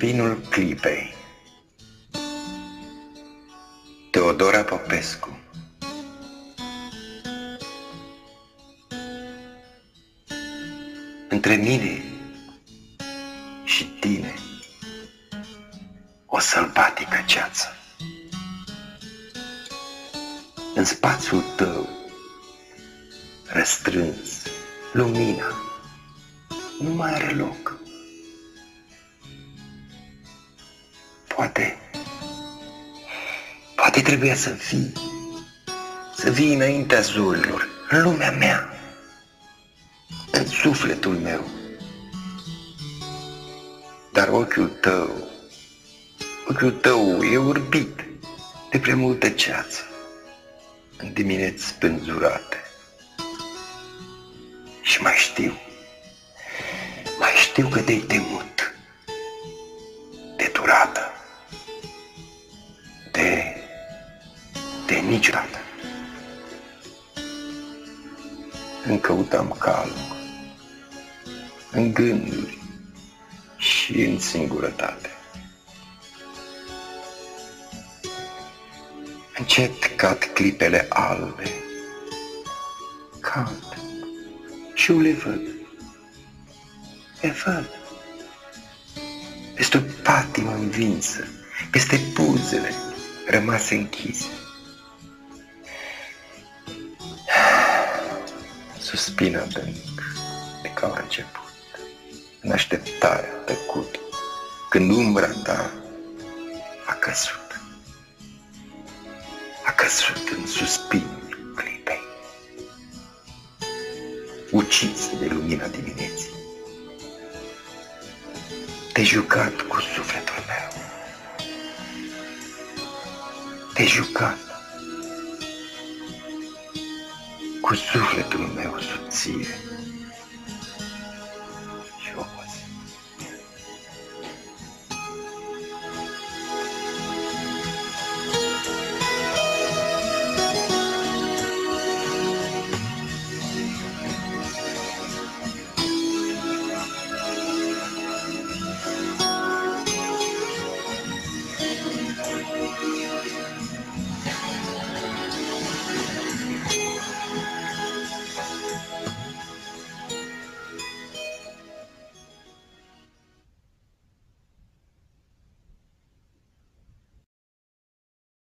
Suspinul clipei. Teodora Popescu. Între mine și tine o sălbatică ceață. În spațiul tău răstrâns, lumina nu mai are loc. Poate trebuia să vii înaintea zorilor, în lumea mea, în sufletul meu. Dar ochiul tău e urbit de prea multă ceață în dimineți spânzurate. Și mai știu că te-ai temut de durată, de niciodată. Îmi căutam calm în gânduri și în singurătate. Încet cad clipele albe, cad și eu le văd. Peste o patimă învinsă, peste buzele rămase închise. Suspin adânc de ca la început, în așteptarea tăcută, când umbra ta a căzut în suspinul clipei, ucis de lumina dimineții. Te-ai jucat cu sufletul meu, te-ai jucat cu sufletul meu subțire.